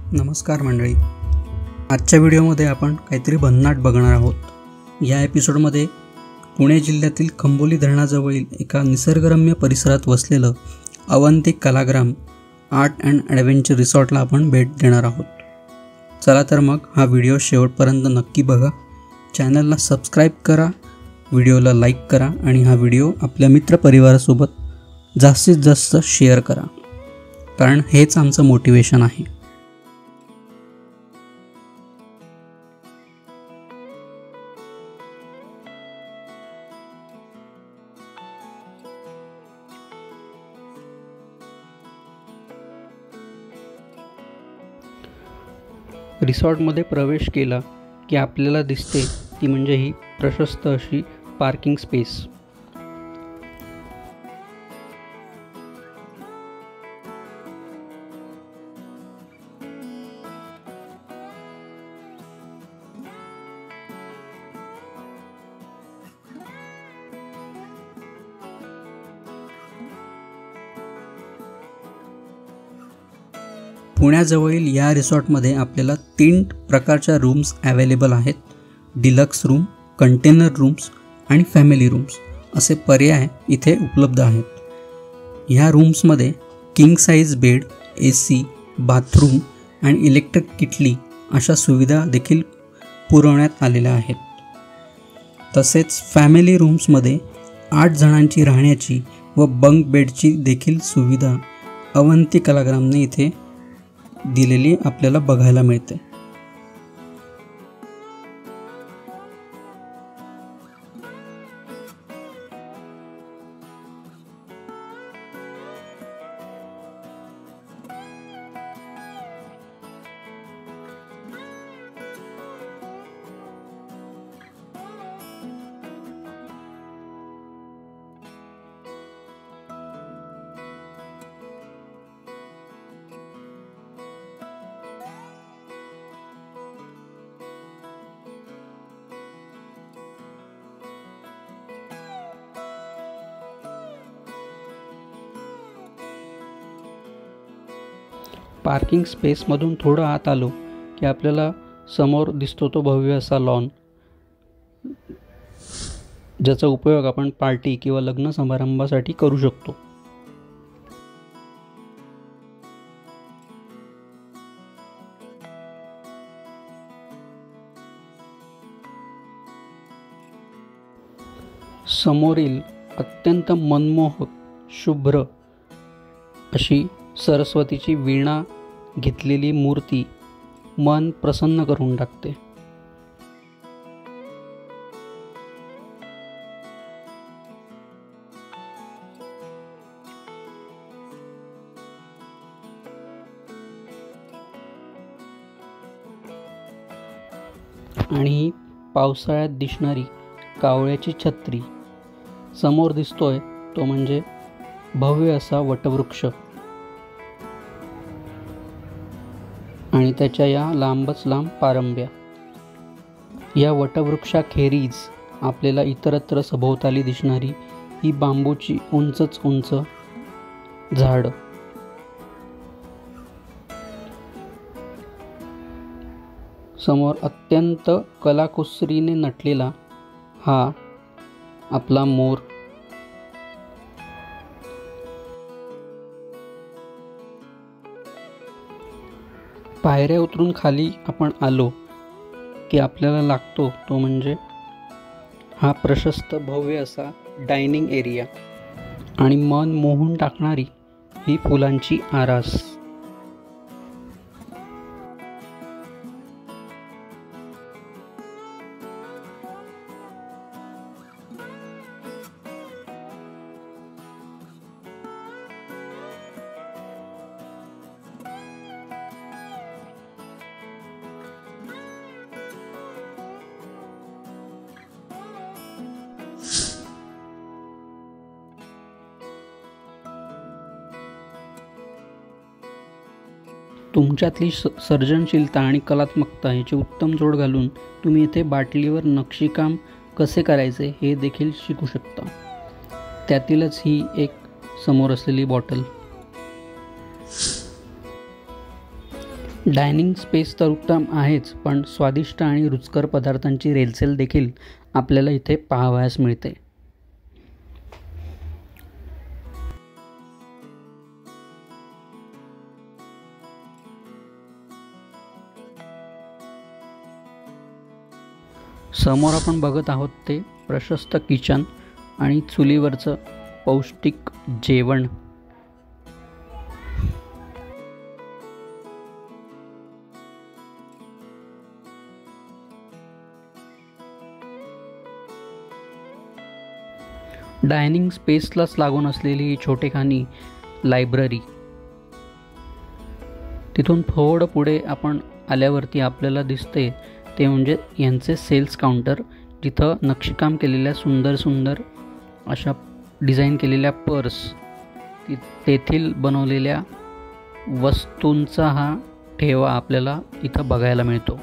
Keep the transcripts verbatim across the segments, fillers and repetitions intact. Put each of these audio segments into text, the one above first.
नमस्कार मंडळी, आजच्या व्हिडिओमध्ये आपण काहीतरी भन्नाट बघणार आहोत। या एपिसोडमध्ये पुणे जिल्ह्यातील खंबोली धरणाजवळील एका निसर्गरम्य परिसरात वसलेलं Avantik Kalagram art and adventure रिसॉर्टला आपण भेट देणार आहोत। चला तर मग हा व्हिडिओ शेवटपर्यंत नक्की बघा, चॅनलला सबस्क्राईब करा, व्हिडिओला लाईक करा आणि हा व्हिडिओ आपल्या मित्रपरिवारासोबत जास्तीत जास्त शेअर करा, कारण हेच आमचं मोटिवेशन आहे। रिसॉर्टमध्ये प्रवेश केला की आपल्याला दिसते ती म्हणजे ही प्रशस्त अशी पार्किंग स्पेस। पुण्याजवळील या रिसॉर्टमध्ये आपल्याला तीन प्रकारच्या रूम्स अवेलेबल आहेत। डिलक्स रूम, कंटेनर रूम्स आणि फॅमिली रूम्स असे पर्याय इथे उपलब्ध आहेत। ह्या रूम्समध्ये king size bed, A C, bathroom आणि इलेक्ट्रिक किटली अशा सुविधा देखील पुरवण्यात आलेल्या आहेत। तसेच फॅमिली रूम्समध्ये आठ जणांची राहण्याची व बंक बेडची देखील सुविधा अवंतिक कलाग्रामने इथे दिलेली आपल्याला बघायला मिळते। पार्किंग स्पेसमधून थोडं आत आलो की आपल्याला समोर दिसतो तो भव्य असा लॉन, ज्याचा उपयोग आपण पार्टी किंवा लग्न समारंभासाठी करू शकतो। समोरील अत्यंत मनमोहक शुभ्र अशी सरस्वतीची वीणा घेतलेली मूर्ती मन प्रसन्न करून टाकते। आणि पावसाळ्यात दिसणारी कावळ्याची छत्री समोर दिसतोय तो म्हणजे भव्य असा वटवृक्ष आणि त्याच्या या लांबच लांब पारंब्या। या वटवृक्षाखेरीज आपल्याला इतरत्र सभोवताली दिसणारी ही बांबूची उंचच उंच झाड, समोर अत्यंत कलाकुसरीने नटलेला हा आपला मोर, पायऱ्या उतरून खाली आपण आलो की आपल्याला लागतो तो म्हणजे हा प्रशस्त भव्य असा डायनिंग एरिया आणि मन मोहून टाकणारी ही फुलांची आरास। तुमच्यातली सर्जनशीलता आणि कलात्मकता याची उत्तम जोड घालून तुम्ही इथे बाटलीवर नक्षीकाम कसे करायचे हे देखील शिकू शकता। त्यातीलच ही एक समोर असलेली बॉटल। डायनिंग स्पेस तर उत्तम आहेच, पण स्वादिष्ट आणि रुचकर पदार्थांची रेलचेल देखील आपल्याला इथे पाहावयास मिळते. समोर आपण बघत आहोत ते प्रशस्त किचन आणि चुलीवरचं पौष्टिक जेवण. डायनिंग स्पेसलाच लागून असलेली ही छोटेखानी लायब्ररी. तिथून थोडं पुढे आपण आल्यावरती आपल्याला दिसते ते म्हणजे यांचे सेल्स काउंटर, जिथं नक्षीकाम केलेल्या सुंदर सुंदर अशा डिझाईन केलेल्या पर्स, ति तेथील बनवलेल्या वस्तूंचा हा ठेवा आपल्याला इथं बघायला मिळतो.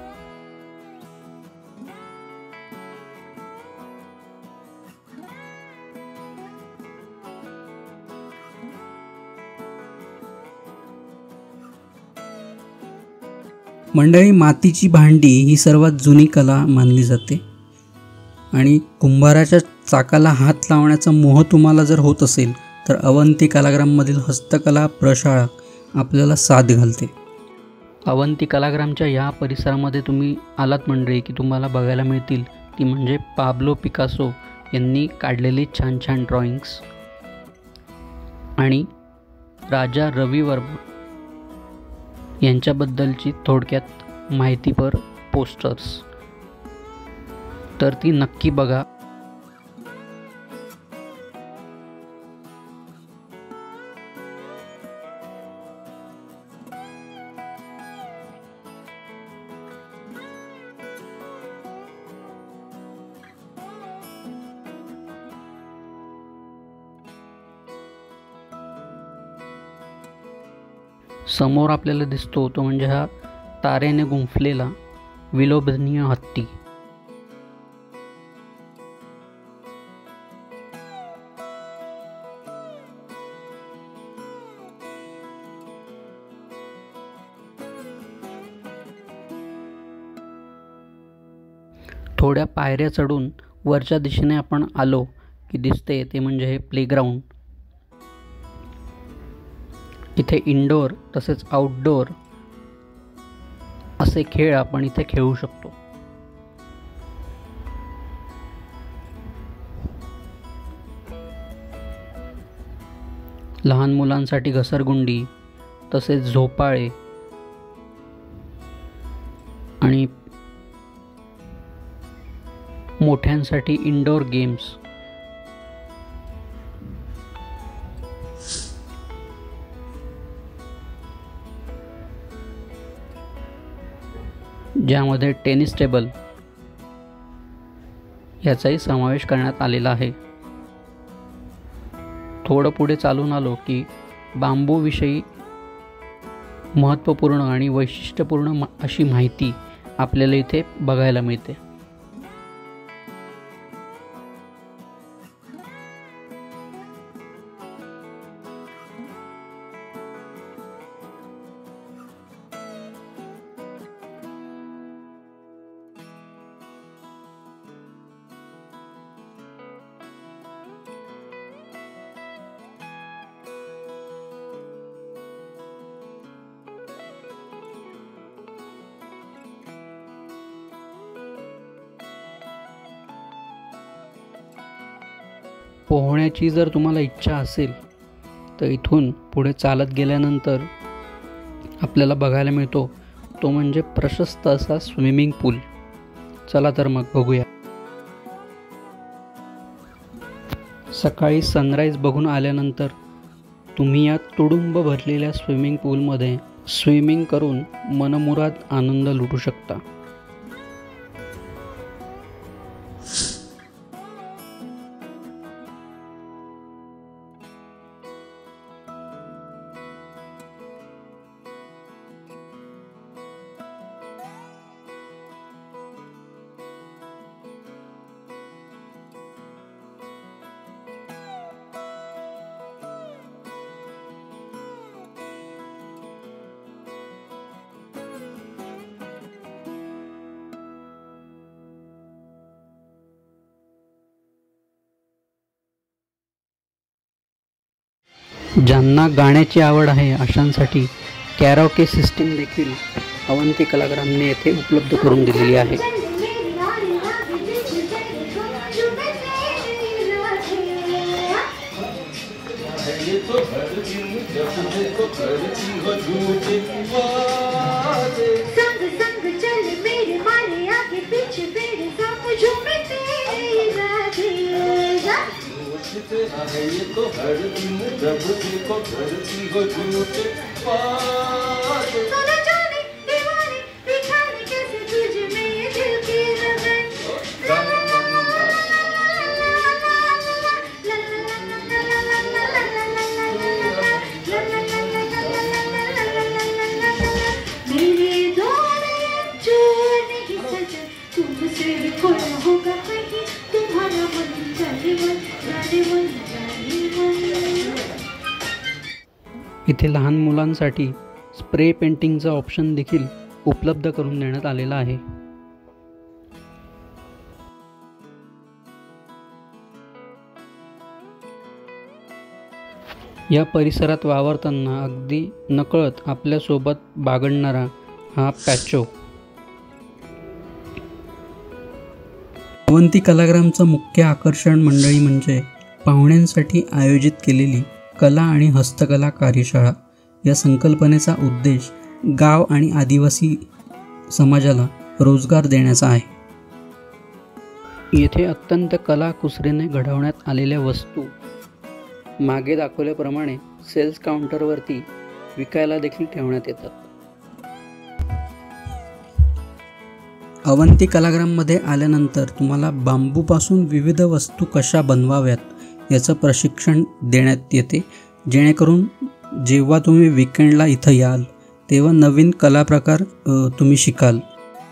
मंडळी, मातीची भांडी ही सर्वात जुनी कला मानली जाते आणि कुंभाराच्या चाकाला हात लावण्याचा मोह तुम्हाला जर होत असेल तर अवंती कलाग्राममधील हस्तकला प्रशाळा आपल्याला साथ घालते. अवंती कलाग्रामच्या या परिसरामध्ये तुम्ही आलात मंडळी की तुम्हाला बघायला मिळतील ती म्हणजे पाब्लो पिकासो यांनी काढलेली छान छान ड्रॉइंग्स आणि राजा रवी वर्मा यांच्याबद्दलची थोडक्यात माहितीपर पोस्टर्स. तर ती नक्की बघा. समोर आपल्याला दिसतो तो म्हणजे हा तारेने गुंफलेला विलोभनीय हत्ती. थोड्या पायऱ्या चढून वरच्या दिशेने आपण आलो की दिसते ते म्हणजे हे प्लेग्राऊंड. इथे इनडोअर तसेच आउटडोअर असे खेळ आपण इथे खेळू शकतो. लहान मुलांसाठी घसरगुंडी तसेच झोपाळे आणि मोठ्यांसाठी इनडोअर गेम्स. ज्यामध्ये टेनिस टेबल याचाही समावेश करण्यात आलेला आहे. थोडं पुढे चालून आलो की बांबूविषयी महत्त्वपूर्ण आणि वैशिष्ट्यपूर्ण अशी माहिती आपल्याला इथे बघायला मिळते. पोहण्याची जर तुम्हाला इच्छा असेल तर इथून पुढे चालत गेल्यानंतर आपल्याला बघायला मिळतो तो म्हणजे प्रशस्त असा स्विमिंग पूल. चला तर मग बघूया. सकाळी सनराईज बघून आल्यानंतर तुम्ही या तुडुंब भरलेल्या स्विमिंग पूलमध्ये स्विमिंग करून मनमुराद आनंद लुटू शकता. ज्यांना गाण्याची आवड आहे अशांसाठी कॅरोके सिस्टीम देखील अवंती कलाग्रामने येथे उपलब्ध करून दिलेली आहे. इथे लहान मुलांसाठी स्प्रे पेंटिंगचा ऑप्शन देखील उपलब्ध करून देण्यात आलेला आहे. या परिसरात वावरताना अगदी नकळत आपल्यासोबत बागडणारा हा पॅचो. अवंती कलाग्रामचं मुख्य आकर्षण मंडळी म्हणजे पाहुण्यांसाठी आयोजित केलेली कला आणि हस्तकला कार्यशाळा. या संकल्पनेचा उद्देश गाव आणि आदिवासी समाजाला रोजगार देण्याचा आहे. येथे अत्यंत कलाकुसरीने घडवण्यात आलेल्या वस्तू मागे दाखवल्याप्रमाणे सेल्स काउंटरवरती विकायला देखील ठेवण्यात येतात. अवंती कलाग्राममध्ये आल्यानंतर तुम्हाला बांबूपासून विविध वस्तू कशा बनवाव्यात याचं प्रशिक्षण देण्यात येते, जेणेकरून जेव्हा तुम्ही वीकेंडला इथं याल तेव्हा नवीन कला प्रकार तुम्ही शिकाल.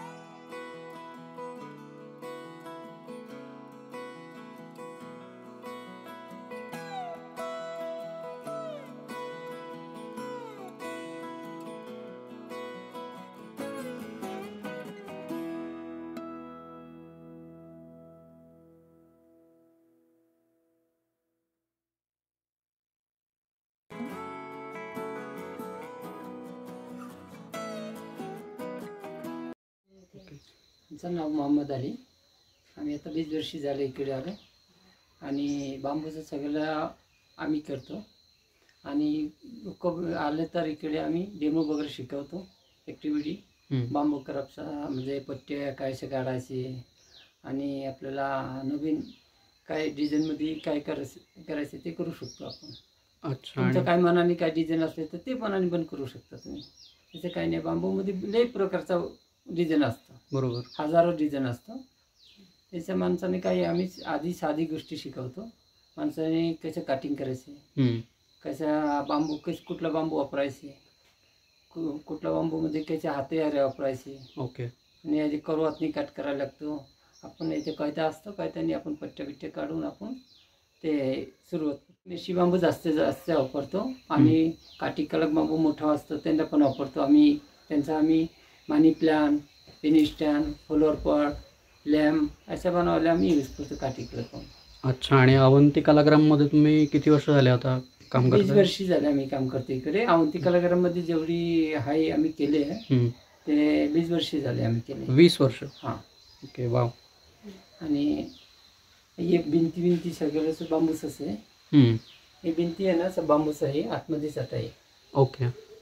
आमचं नाव मोहम्मद अली. आम्ही आता वीस वर्षी झाले इकडे आलो आणि बांबूचं सगळं आम्ही करतो आणि लोक आले तर इकडे आम्ही डेमो वगैरे शिकवतो. ॲक्टिव्हिटी बांबू क्राफ्टचा म्हणजे पट्ट्या कायसे काढायचे आणि आपल्याला नवीन काय डिझाईनमध्ये काय करायचं करायचं ते करू शकतो आपण. अच्छा, तुमचं काय मनाने काय डिझाईन असले तर ते मनाने पण करू शकता तुम्ही. त्याचं काही नाही, बांबूमध्ये लई प्रकारचा डिझाईन असतं, बरोबर, हजारो डिझाईन असतं. त्याच्या माणसाने काही आम्ही आधी साधी गोष्टी शिकवतो. माणसाने कसं काटिंग करायचे, कशा बांबू कस कुठला बांबू वापरायचे, कु कुठला बांबूमध्ये कशा हाते वापरायचे. ओके. आणि याची करवातनी कट करायला लागतो. आपण इथे कायदा असतं, कायद्याने आपण पट्ट्या बिट्ट्या काढून आपण ते सुरुवात. देशी बांबू जास्त जास्त वापरतो आम्ही. काठी कडक बांबू मोठा असतो त्यांना पण वापरतो आम्ही. त्यांचा आम्ही money plant, penny stand, floor pot, lamp अशा बनवायला आम्ही यूज करतो काठी कडक. अच्छा. आणि अवंती कलाग्राममध्ये तुम्ही किती वर्ष झाले आता काम करता? वीस वर्षी झाले आम्ही काम करतो इकडे. अवंती कलाग्राममध्ये जेवढी हाय आम्ही केले आहे ते वीस वर्षी झाले आम्ही केले. वीस वर्ष हां. Okay, wow. आणि हे भिंती भिंती सगळं बांबूच आहे. ही भिंती आहे ना सब बांबूच आहे, आतमध्ये चट आहे. ओके.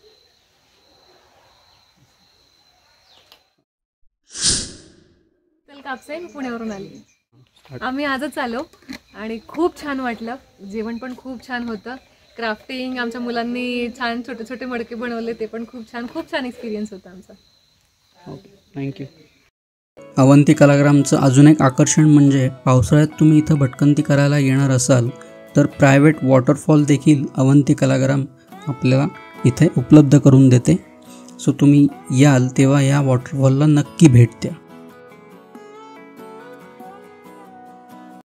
कापसे पुण्यावरून आली. आम्ही आजच आलो आणि खूप छान वाटलं. जेवण पण खूप छान होतं. क्राफ्टिंग आमच्या मुलांनी छान छोटे छोटे मडके बनवले, ते पण खूप छान खूप छान एक्सपिरियन्स होता आमचा. Okay, thank you. अवंती कलाग्रामचं अजून एक आकर्षण म्हणजे पावसाळ्यात तुम्ही इथं भटकंती करायला येणार असाल तर प्रायव्हेट वॉटरफॉल देखील अवंती कलाग्राम आपल्याला इथे उपलब्ध करून देते. सो तुम्ही याल तेव्हा या वॉटरफॉलला नक्की भेट द्या.